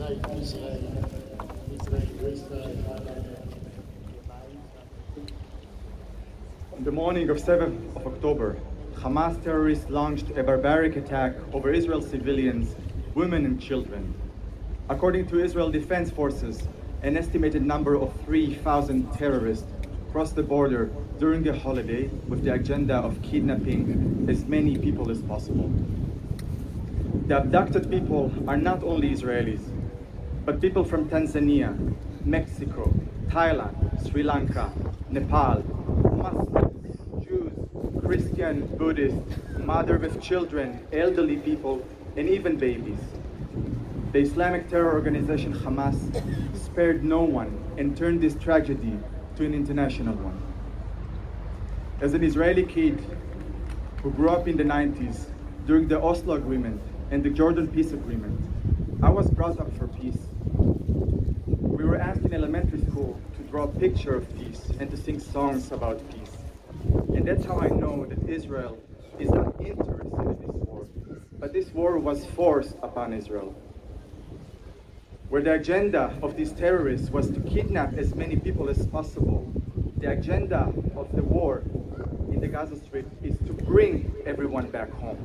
On the morning of 7th of October, Hamas terrorists launched a barbaric attack over Israel's civilians, women and children. According to Israel Defense Forces, an estimated number of 3,000 terrorists crossed the border during the holiday with the agenda of kidnapping as many people as possible. The abducted people are not only Israelis, but people from Tanzania, Mexico, Thailand, Sri Lanka, Nepal, Muslims, Jews, Christian, Buddhist, mothers with children, elderly people, and even babies. The Islamic terror organization Hamas spared no one and turned this tragedy to an international one. As an Israeli kid who grew up in the 90s during the Oslo Agreement and the Jordan Peace Agreement, I was brought up for peace. We were asked in elementary school to draw a picture of peace and to sing songs about peace. And that's how I know that Israel is not interested in this war, but this war was forced upon Israel. Where the agenda of these terrorists was to kidnap as many people as possible, the agenda of the war in the Gaza Strip is to bring everyone back home.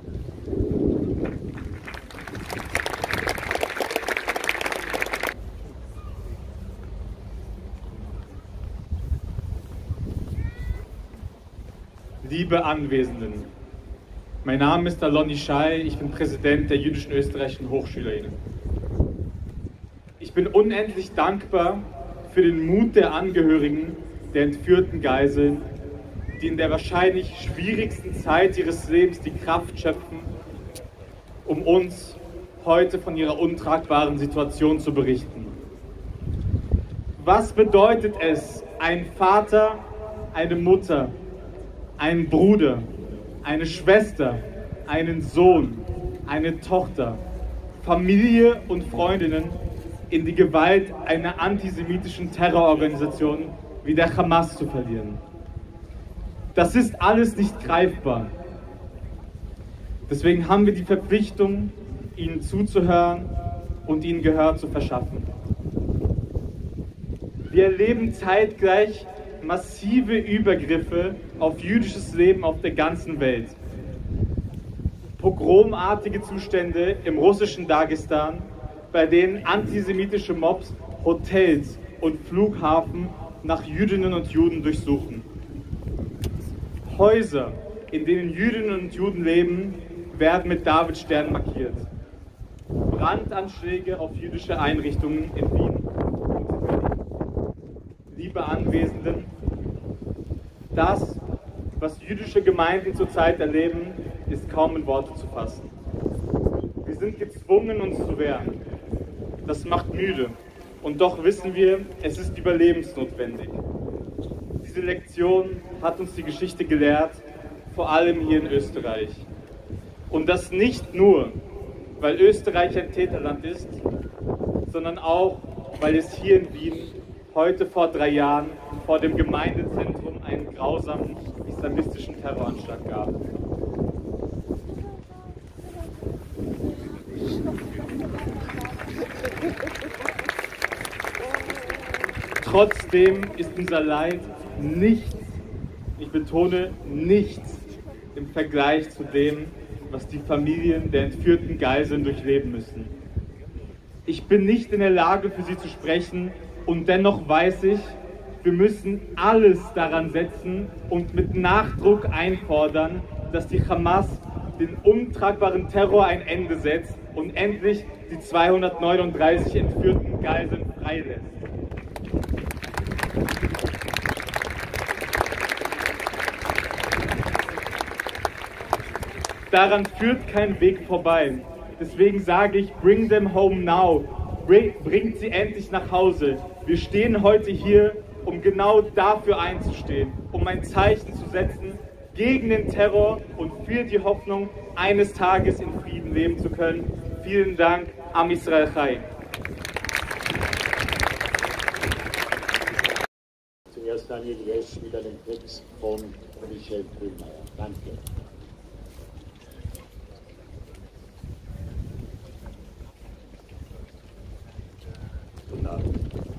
Liebe Anwesenden, mein Name ist Alon Ishai, ich bin Präsident der Jüdischen Österreichischen HochschülerInnen. Ich bin unendlich dankbar für den Mut der Angehörigen der entführten Geiseln, die in der wahrscheinlich schwierigsten Zeit ihres Lebens die Kraft schöpfen, um uns heute von ihrer untragbaren Situation zu berichten. Was bedeutet es, ein Vater, eine Mutter, einen Bruder, eine Schwester, einen Sohn, eine Tochter, Familie und Freundinnen in die Gewalt einer antisemitischen Terrororganisation wie der Hamas zu verlieren? Das ist alles nicht greifbar. Deswegen haben wir die Verpflichtung, ihnen zuzuhören und ihnen Gehör zu verschaffen. Wir erleben zeitgleich massive Übergriffe auf jüdisches Leben auf der ganzen Welt. Pogromartige Zustände im russischen Dagestan, bei denen antisemitische Mobs Hotels und Flughafen nach Jüdinnen und Juden durchsuchen. Häuser, in denen Jüdinnen und Juden leben, werden mit Davidsternen markiert. Brandanschläge auf jüdische Einrichtungen in Wien und in Berlin. Liebe Anwesenden, das, was jüdische Gemeinden zurzeit erleben, ist kaum in Worte zu fassen. Wir sind gezwungen, uns zu wehren. Das macht müde. Und doch wissen wir, es ist überlebensnotwendig. Diese Lektion hat uns die Geschichte gelehrt, vor allem hier in Österreich. Und das nicht nur, weil Österreich ein Täterland ist, sondern auch, weil es hier in Wien heute vor 3 Jahren vor dem Gemeindezentrum einen grausamen islamistischen Terroranschlag gab. Trotzdem ist unser Leid nichts, ich betone nichts, im Vergleich zu dem, was die Familien der entführten Geiseln durchleben müssen. Ich bin nicht in der Lage, für sie zu sprechen, und dennoch weiß ich, wir müssen alles daran setzen und mit Nachdruck einfordern, dass die Hamas den untragbaren Terror ein Ende setzt und endlich die 239 entführten Geiseln freilässt. Daran führt kein Weg vorbei. Deswegen sage ich, bring them home now. Bringt sie endlich nach Hause. Wir stehen heute hier, um genau dafür einzustehen, um ein Zeichen zu setzen gegen den Terror und für die Hoffnung, eines Tages in Frieden leben zu können. Vielen Dank, Am Israel Chai. Zuerst Daniel Jesch, wieder den Text von Michel Grünmeier. Danke. Guten Abend.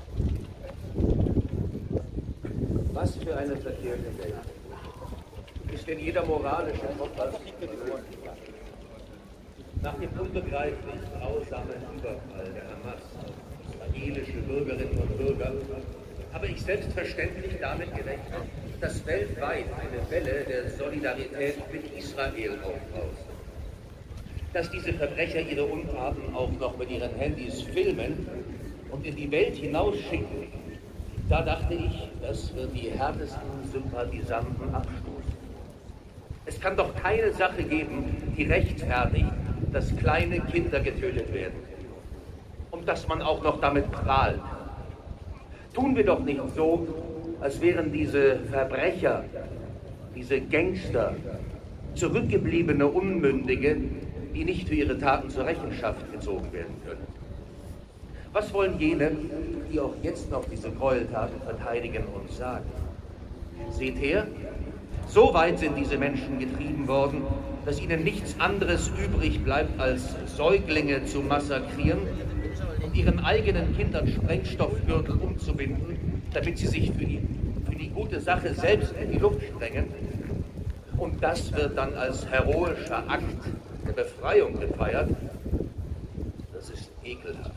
Was für eine verkehrte Welt. Ist denn jeder moralische Kompass verloren? Nach dem unbegreiflich grausamen Überfall der Hamas auf israelische Bürgerinnen und Bürger habe ich selbstverständlich damit gerechnet, dass weltweit eine Welle der Solidarität mit Israel aufbraust. Dass diese Verbrecher ihre Untaten auch noch mit ihren Handys filmen und in die Welt hinausschicken, da dachte ich, das wird die härtesten Sympathisanten abstoßen. Es kann doch keine Sache geben, die rechtfertigt, dass kleine Kinder getötet werden. Und dass man auch noch damit prahlt. Tun wir doch nicht so, als wären diese Verbrecher, diese Gangster, zurückgebliebene Unmündige, die nicht für ihre Taten zur Rechenschaft gezogen werden können. Was wollen jene, die auch jetzt noch diese Gräueltaten verteidigen, uns sagen? Seht her, so weit sind diese Menschen getrieben worden, dass ihnen nichts anderes übrig bleibt, als Säuglinge zu massakrieren und ihren eigenen Kindern Sprengstoffgürtel umzubinden, damit sie sich für die gute Sache selbst in die Luft sprengen. Und das wird dann als heroischer Akt der Befreiung gefeiert. Das ist ekelhaft.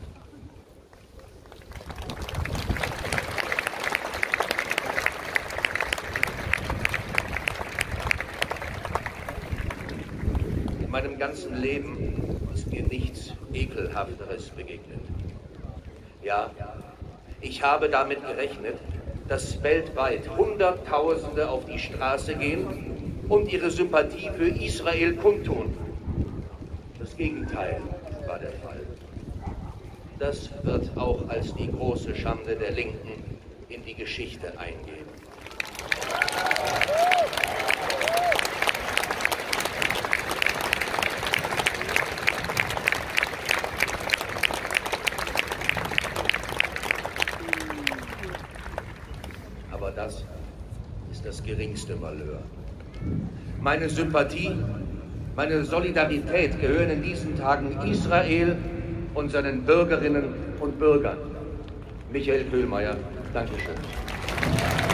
In meinem ganzen Leben ist mir nichts Ekelhafteres begegnet. Ja, ich habe damit gerechnet, dass weltweit Hunderttausende auf die Straße gehen und ihre Sympathie für Israel kundtun. Das Gegenteil war der Fall. Das wird auch als die große Schande der Linken in die Geschichte eingehen. Aber das ist das geringste Malheur. Meine Sympathie, meine Solidarität gehören in diesen Tagen Israel und seinen Bürgerinnen und Bürgern. Michael Köhlmeier, Dankeschön.